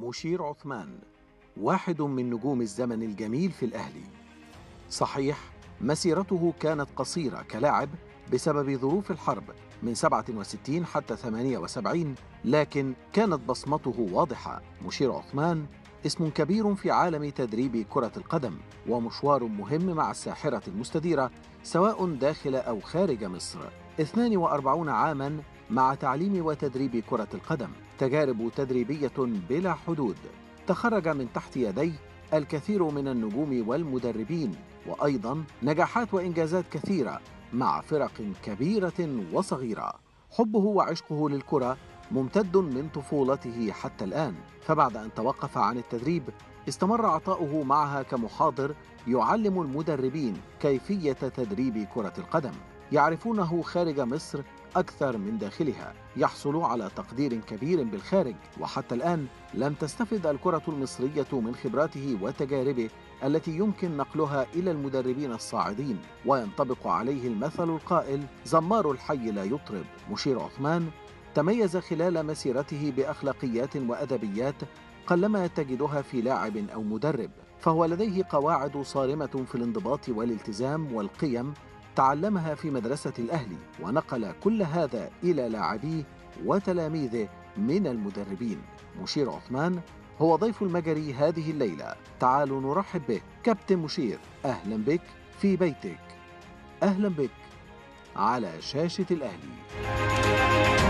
مشير عثمان واحد من نجوم الزمن الجميل في الأهلي. صحيح مسيرته كانت قصيرة كلاعب بسبب ظروف الحرب من 67 حتى 78، لكن كانت بصمته واضحة. مشير عثمان اسم كبير في عالم تدريب كرة القدم، ومشوار مهم مع الساحرة المستديرة سواء داخل أو خارج مصر. 42 عاما مع تعليم وتدريب كرة القدم، تجارب تدريبية بلا حدود. تخرج من تحت يديه الكثير من النجوم والمدربين، وأيضا نجاحات وإنجازات كثيرة مع فرق كبيرة وصغيرة. حبه وعشقه للكرة ممتد من طفولته حتى الآن، فبعد أن توقف عن التدريب استمر عطاؤه معها كمحاضر يعلم المدربين كيفية تدريب كرة القدم. يعرفونه خارج مصر أكثر من داخلها، يحصل على تقدير كبير بالخارج، وحتى الآن لم تستفد الكرة المصرية من خبراته وتجاربه التي يمكن نقلها إلى المدربين الصاعدين. وينطبق عليه المثل القائل: زمار الحي لا يطرب. مشير عثمان تميز خلال مسيرته بأخلاقيات وأدبيات قلما تجدها في لاعب أو مدرب، فهو لديه قواعد صارمة في الانضباط والالتزام والقيم تعلمها في مدرسة الأهلي، ونقل كل هذا إلى لاعبيه وتلاميذه من المدربين. مشير عثمان هو ضيف المجري هذه الليلة. تعالوا نرحب به. كابتن مشير، أهلا بك في بيتك، أهلا بك على شاشة الأهلي.